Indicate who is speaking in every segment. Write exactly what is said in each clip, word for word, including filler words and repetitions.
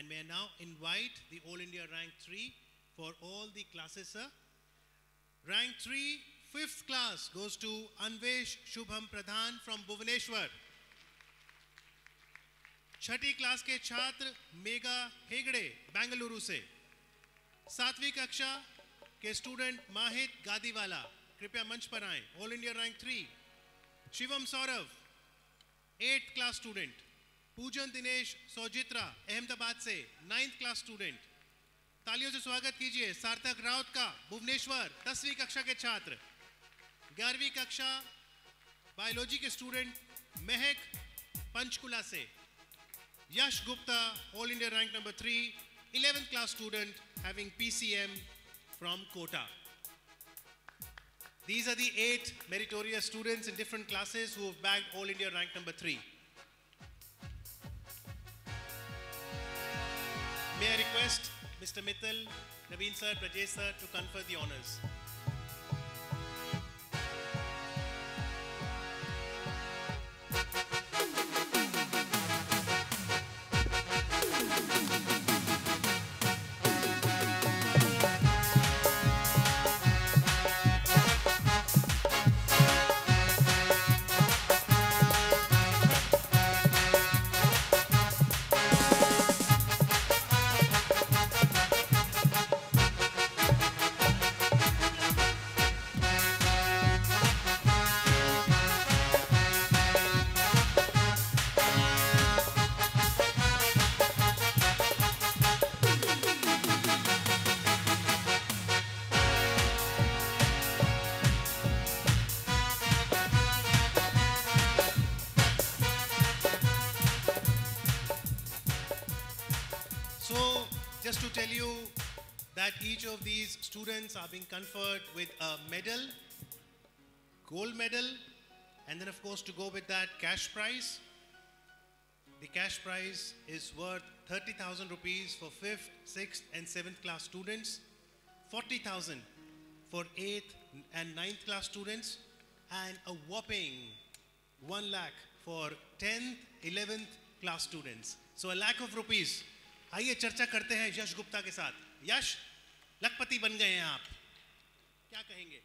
Speaker 1: And may I now invite the All India Rank three for all the classes, sir. Rank three, fifth class goes to Anvesh Shubham Pradhan from Bhubaneswar. छठी class के छात्र mega Hegde Bengaluru से. सातवीं कक्षा के student माहित गादीवाला कृपया मंच पर आएं. All India rank three. Shivam Saurabh eighth class student. Poojan Dinesh Sojitra Ahmedabad से नाइन्थ क्लास स्टूडेंट. तालियों से स्वागत कीजिए सार्थक राउत का भुवनेश्वर दसवीं कक्षा के छात्र. ग्यारहवीं कक्षा बायोलॉजी के स्टूडेंट महक पंचकुला से. Yash Gupta, All India rank number three, eleventh class student having P C M from Kota. These are the eight meritorious students in different classes who have bagged All India rank number three. May I request Mister Mittal, Naveen sir, Prajesh sir to confer the honors. Just to tell you that each of these students are being conferred with a medal, gold medal, and then of course to go with that cash prize. The cash prize is worth thirty thousand rupees for fifth, sixth and seventh class students, forty thousand for eighth and ninth class students, and a whopping one lakh for tenth, eleventh class students. So a lakh of rupees. आइए चर्चा करते हैं यश गुप्ता के साथ. यश, लखपति बन गए हैं आप, क्या कहेंगे?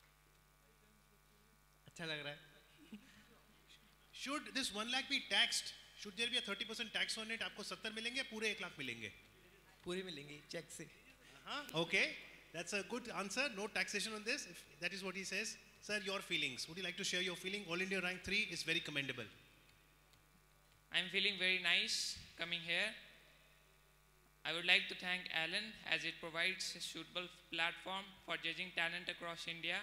Speaker 2: अच्छा लग रहा है.
Speaker 1: Should this one lakh be taxed? Should there be a thirty percent tax on it? आपको सत्तर मिलेंगे, पूरे एक लाख मिलेंगे?
Speaker 2: पूरे मिलेंगे चेक से.
Speaker 1: हाँ, okay, that's a good answer. No taxation on this. If that is what he says. Sir, your feelings. Would you like to share your feeling? All India rank three is very commendable.
Speaker 3: I'm feeling very nice coming here. I would like to thank Alan as it provides a suitable platform for judging talent across India.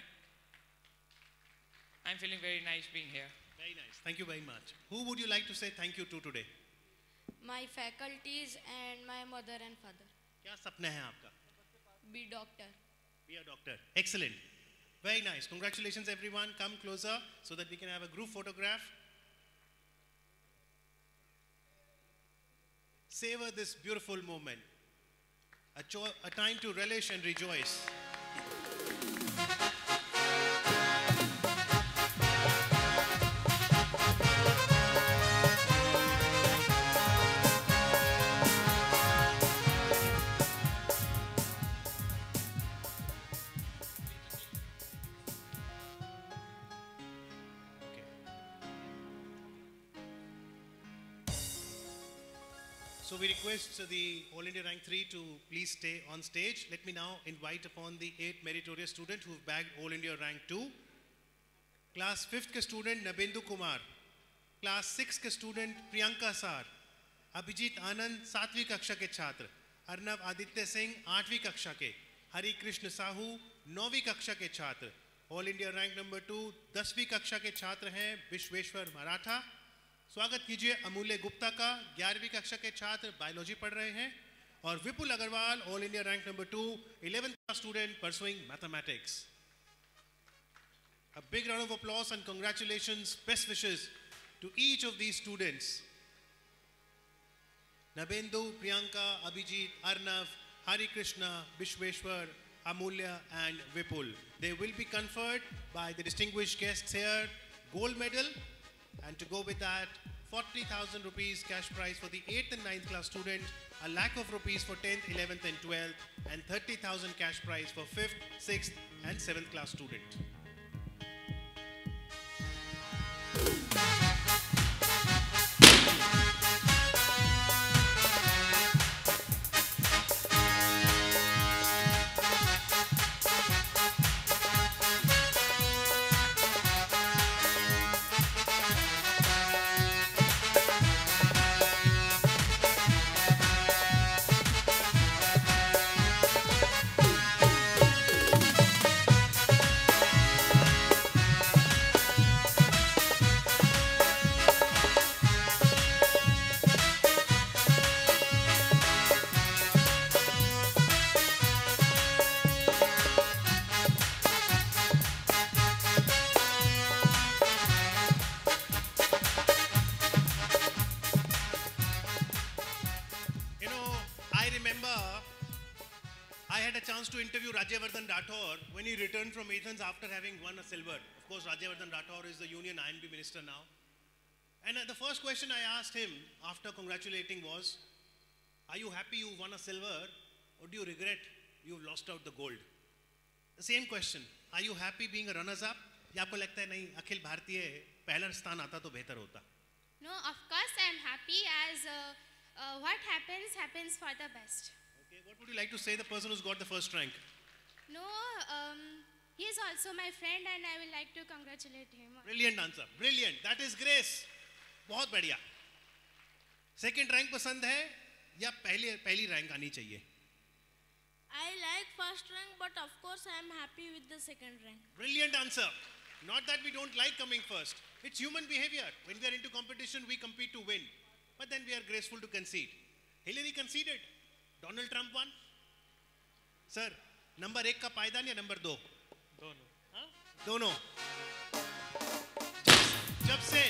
Speaker 3: I'm feeling very nice being here.
Speaker 1: Very nice. Thank you very much. Who would you like to say thank you to today?
Speaker 4: My faculties and my mother and father.
Speaker 1: क्या सपना है आपका?
Speaker 4: Be doctor.
Speaker 1: Be a doctor. Excellent. Very nice. Congratulations everyone. Come closer so that we can have a group photograph. Savor this beautiful moment, a, a time to relish and rejoice. So we request the All India rank three to please stay on stage. Let me now invite upon the eight meritorious students who have bagged All India rank two. Class fifth के student Nabindu Kumar, Class sixth के student Priyanka Sar, Abhijit Anand सातवीं कक्षा के छात्र, अर्नव आदित्य सिंह आठवीं कक्षा के, हरि कृष्ण साहू नौवीं कक्षा के छात्र. All India rank number two दसवीं कक्षा के छात्र हैं विश्वेश्वर मराठा. स्वागत कीजिए अमूल्य गुप्ता का, ग्यारहवीं कक्षा के छात्र बायोलॉजी पढ़ रहे हैं. और Vipul Agarwal all India rank number two, eleventh class student pursuing mathematics. A big round of applause and congratulations, best wishes to each of these students. Nabindu, Priyanka, Abhijit, Arnav, Hari Krishna, Vishweshwar, Amulya and Vipul. They will be conferred by the distinguished guests here gold medal, and to go with that forty thousand rupees cash prize for the eighth and ninth class student, a lakh of rupees for tenth, eleventh and twelfth, and thirty thousand cash prize for fifth, sixth and seventh class student. To interview Rajyavardhan Rathore when he returned from Athens after having won a silver. Of course, Rajyavardhan Rathore is the Union I N B minister now. And uh, the first question I asked him after congratulating was, are you happy you won a silver or do you regret you've lost out the gold? The same question, are you happy being a runners-up? या आपको लगता है नहीं अखिल भारतीय पहला स्थान आता तो बेहतर होता?
Speaker 5: No, of course I am happy as uh, uh, what happens happens for the best.
Speaker 1: Okay, what would you like to say the person who's got the first rank?
Speaker 5: No, um, he is also my friend and I will like to congratulate him.
Speaker 1: Brilliant answer, brilliant. That is Grace. बहुत बढ़िया. Second rank पसंद है या पहली पहली rank आनी चाहिए?
Speaker 4: I like first rank, but of course I am happy with the second rank.
Speaker 1: Brilliant answer. Not that we don't like coming first. It's human behavior. When we are into competition, we compete to win. But then we are graceful to concede. Hillary conceded. Donald Trump won. Sir, number एक का पायदान या number दो?
Speaker 2: दोनों.
Speaker 1: हाँ? दोनों. जब, जब से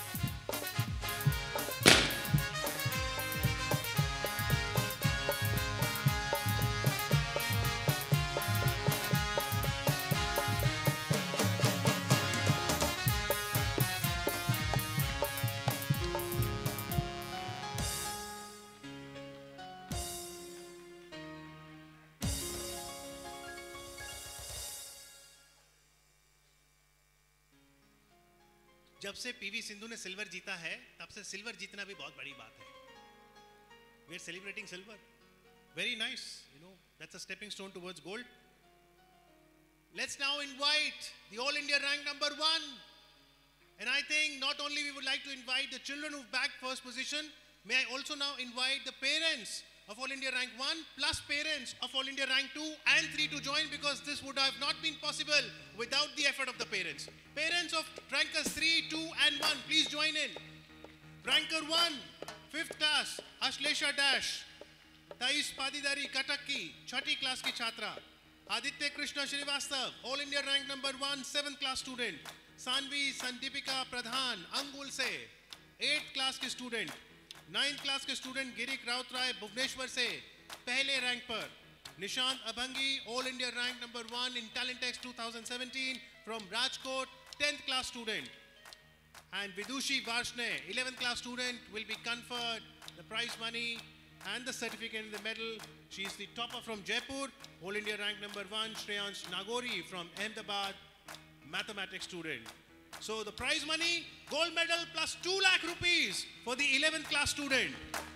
Speaker 1: जब से पीवी सिंधु ने सिल्वर जीता है तब से सिल्वर जीतना भी बहुत बड़ी बात है. We are celebrating silver. Very nice. You know, that's a stepping stone towards gold. Let's now invite the All India rank number one. And I think not only we would like to invite the children who've bagged first position, may I also now invite the parents of All India rank one plus parents of All India rank two and three to join, because this would have not been possible without the effort of the parents. Parents of rankers three, two and one, please join in. Ranker one, fifth class, Ashlesha Dash, Thais Padidari Katakki, Chhati class ki chhatra. Aditya Krishna Srivastav, All India rank number one, seventh class student. Sanvi Sandipika Pradhan, Angul se, eighth class ki student. ninth class के student Girik Raut Rai Bhubaneswar से पहले rank पर. Nishant Abhangi, all India rank number one in talent X twenty seventeen from Rajkot, tenth class student. And Vidushi Varshne, eleventh class student, will be conferred the prize money and the certificate and the medal. She is the topper from Jaipur. All India rank number one, Shreyansh Nagori from Ahmedabad, mathematics student. So the prize money, gold medal plus two lakh rupees for the eleventh class student.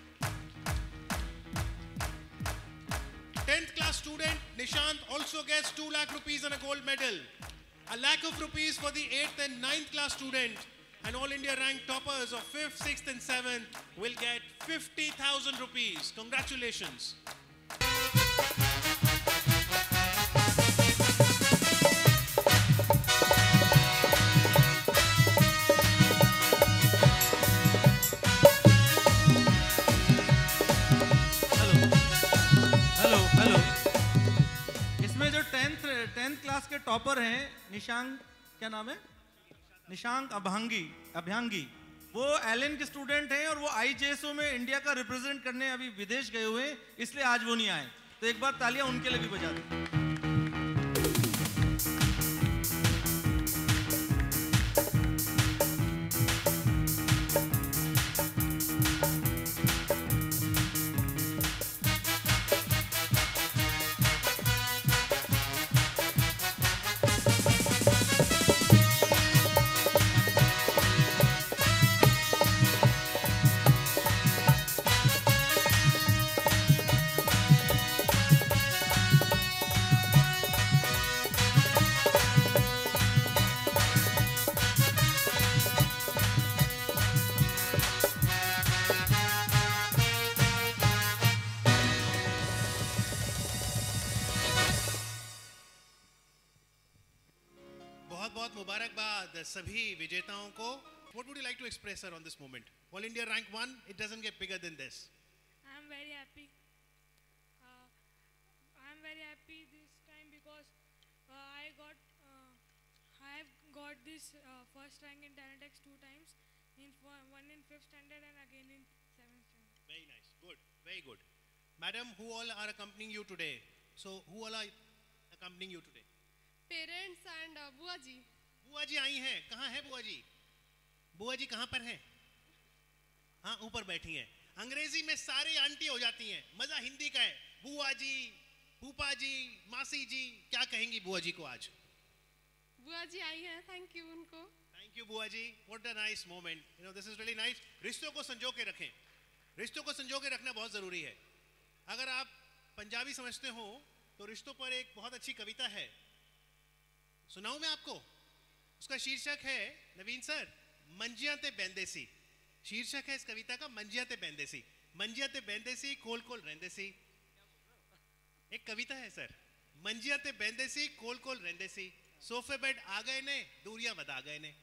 Speaker 1: tenth class student Nishant also gets two lakh rupees and a gold medal. A lakh of rupees for the eighth and ninth class student. And All India rank toppers of fifth, sixth and seventh will get fifty thousand rupees. Congratulations.
Speaker 2: Tenth class के topper हैं निशांक, क्या नाम है, निशांक अभंगी अभ्यांगी, वो Elon के student हैं और वो आईजेएसओ में इंडिया का रिप्रेजेंट करने अभी विदेश गए हुए हैं, इसलिए आज वो नहीं आए. तो एक बार तालियां उनके लिए भी बजा दें.
Speaker 1: what would you like to express, sir, on this moment? All India rank one, it doesn't get bigger than this.
Speaker 6: I am very happy. Uh, I am very happy this time because uh, I got uh, I have got this uh, first rank in Talentex two times, in f- one in fifth standard and again in seventh standard.
Speaker 1: Very nice. Good. Very good. Madam, who all are accompanying you today? So, who all are accompanying you today?
Speaker 7: Parents and uh, बुआ जी.
Speaker 1: बुआ जी आई हैं. कहाँ है बुआ जी? बुआ जी कहाँ पर हैं? हाँ, ऊपर बैठी हैं. अंग्रेजी में सारी आंटी हो जाती हैं. मजा हिंदी का है. बुआ जी, फूफा जी, मासी जी, क्या कहेंगी बुआ जी को आज?
Speaker 7: बुआ जी आई हैं. Thank you उनको.
Speaker 1: Thank you बुआ जी. What a nice moment. You know, this is really nice. रिश्तों को संजो के रखें. रिश्तों को संजो के रखना बहुत जरूरी है. अगर आप पंजाबी समझते हो तो रिश्तों पर एक बहुत अच्छी कविता है. सुनाऊं मैं आपको? उसका शीर्षक है, नवीन सर, मंजियां ते बैंदे सी. शीर्षक है इस कविता का, मंजियां ते बैंदे सी. मंजियां ते बैंदे सी, कोल कोल रहंदे सी. एक कविता है सर. मंजियां ते बैंदे सी, कोल कोल रहंदे सी. सोफे बेड आ गए ने, दूरियां वधा गए ने.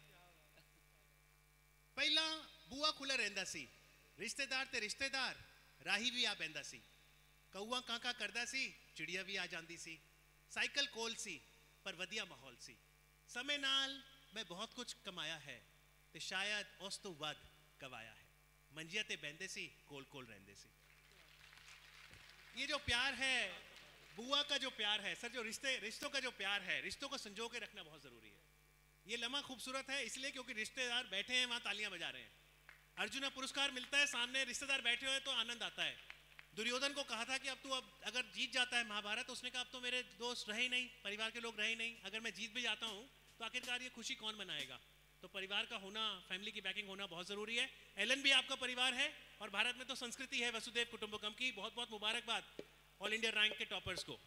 Speaker 1: पहला बुआ खुला रहंदा सी. रिश्तेदार ते रिश्तेदार राही भी आ बैंदा सी. कौआ काका करदा सी, चिड़िया भी आ जांदी सी. साइकिल कोल सी, पर वधिया माहौल सी. समय नाल मैं बहुत कुछ कमाया है, ते शायद उस तो वध गवाया है. मंजिया ते बैंदे सी, कोल कोल रहंदे सी. ये जो प्यार है, बुआ का जो प्यार है सर, जो रिश्ते रिश्तों का जो प्यार है, रिश्तों को संजो के रखना बहुत जरूरी है. ये लम्हा खूबसूरत है इसलिए क्योंकि रिश्तेदार बैठे हैं वहां, तालियां बजा रहे हैं. अर्जुन पुरस्कार मिलता है, सामने रिश्तेदार बैठे हुए तो आनंद आता है. दुर्योधन को कहा था कि अब तू अब अगर जीत जाता है महाभारत, तो उसने कहा अब तो मेरे दोस्त रहे नहीं, परिवार के लोग रहे नहीं, अगर मैं जीत भी जाता हूँ तो आखिरकार ये खुशी कौन मनाएगा. तो परिवार का होना, फैमिली की बैकिंग होना बहुत जरूरी है. एलन भी आपका परिवार है और भारत में तो संस्कृति है वसुदेव कुटुंबकम की. बहुत बहुत मुबारकबाद ऑल इंडिया रैंक के टॉपर्स को.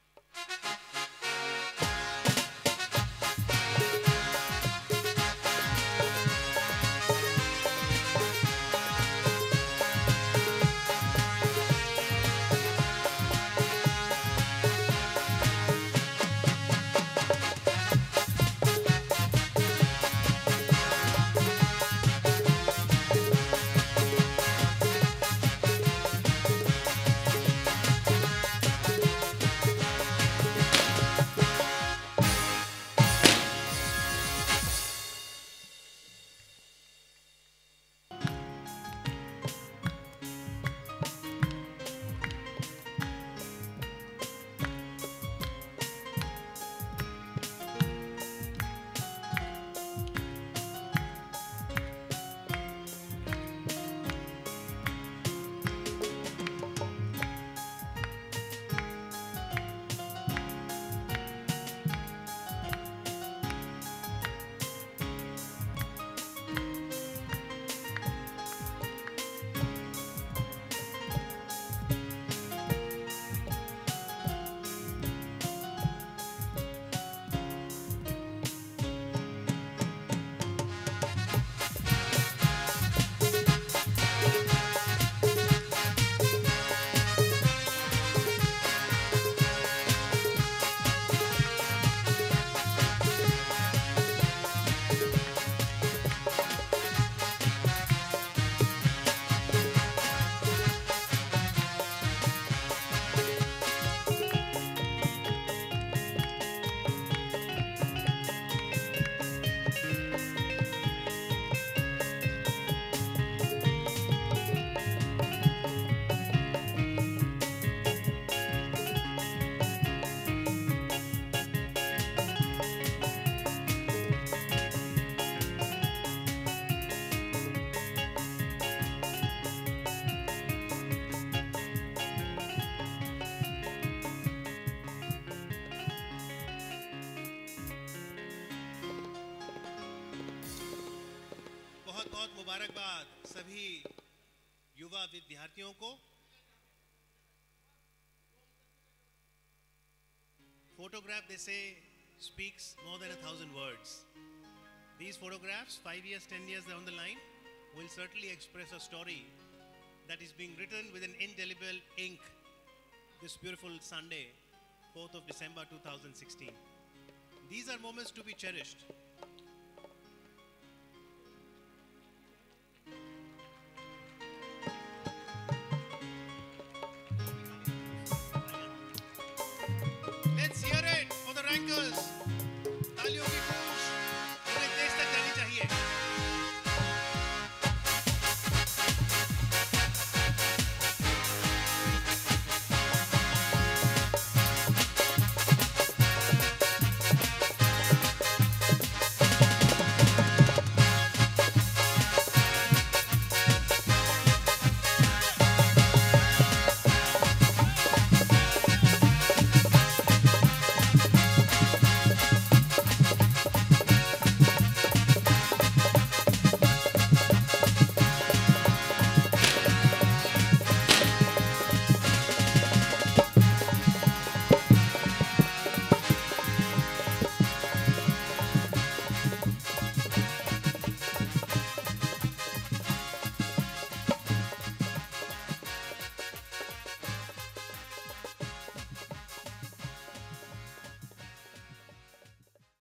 Speaker 1: मुबारकबाद सभी युवा विद्यार्थियों को. Photograph, they say, speaks more than a thousand words. These photographs, five years, ten years down the line, will certainly express a story that is being written with an indelible ink this beautiful Sunday, fourth of December two thousand sixteen. These are moments to be cherished. individuals.